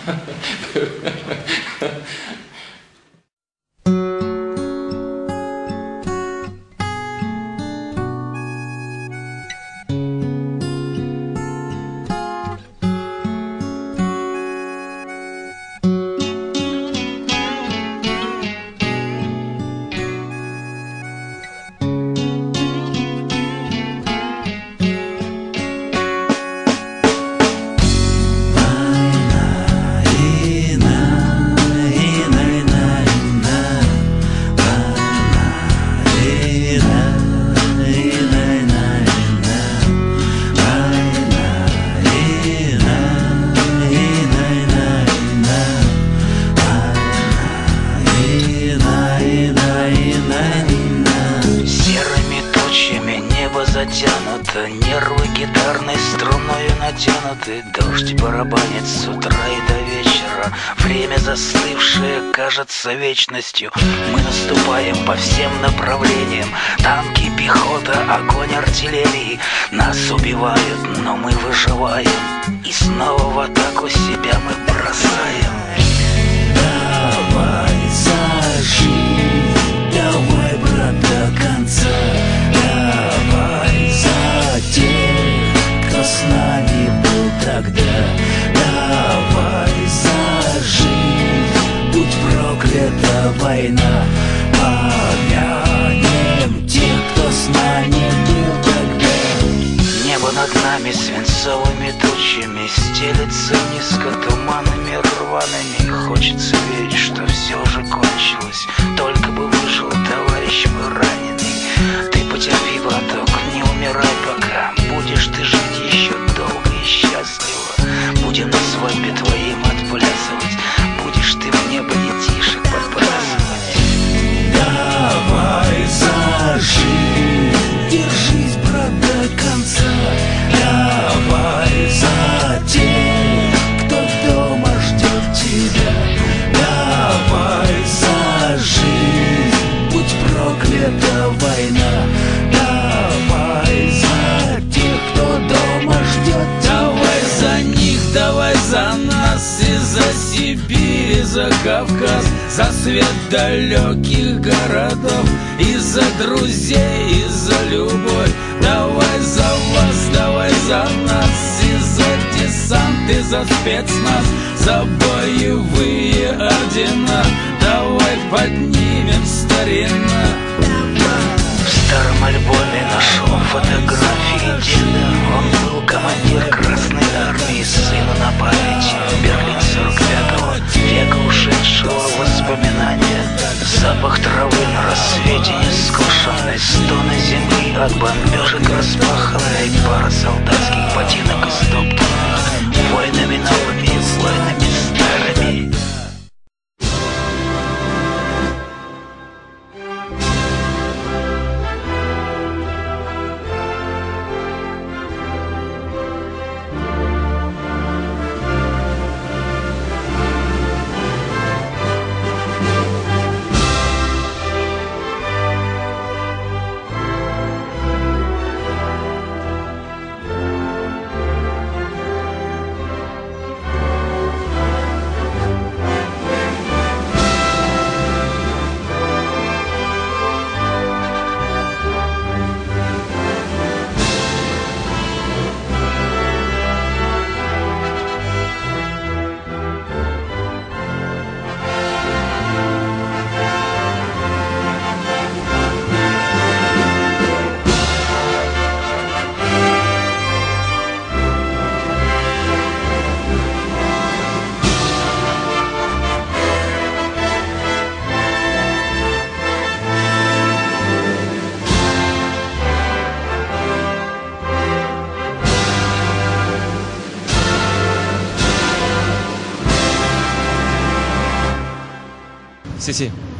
Затянуто, нервы гитарной струною натянуты. Дождь барабанит с утра и до вечера. Время застывшее кажется вечностью. Мы наступаем по всем направлениям. Танки, пехота, огонь артиллерии. Нас убивают, но мы выживаем. И снова в атаку себя мы бросаем. Давай за жизнь, давай, брат, до конца. Давай за тех, кто с нами был тогда. Давай за жизнь, будь проклята война. Помянем тех, кто с нами был тогда. Небо над нами свинцовыми тучами стелется низко туманами рваными. Хочется верить, что все уже кончилось. Только бы выжил товарищ мой раненый. Ты потерпи, браток, не умирай пока. Будешь ты жить еще долго и счастливо. Будем на свадьбе твоим отплясывать. Будешь ты в небо детишек подбрасывать. Давай за жизнь, держись, брат, до конца. Давай за тех, кто дома ждет тебя. Давай за жизнь, будь проклята война. Давай за тех, кто дома ждет тебя. Давай за них, давай за нас и за Сибирь, и за Кавказ, за свет далеких городов, и за друзей, и за любовь. Давай за вас, давай за нас, и за десант, и за спецназ, за боевые ордена. Давай поднимем старина. В старом альбоме нашел фотографии деда. Он был командир Красной Армии, сыну на память. Берлин 45-го, века ушедшего воспоминания. Запах травы на рассвете нескошенной, стоны земли от бомбежек распаханной. Пара солдатских ботинок истоптанных войнами новыми, войнами старыми. Si, si.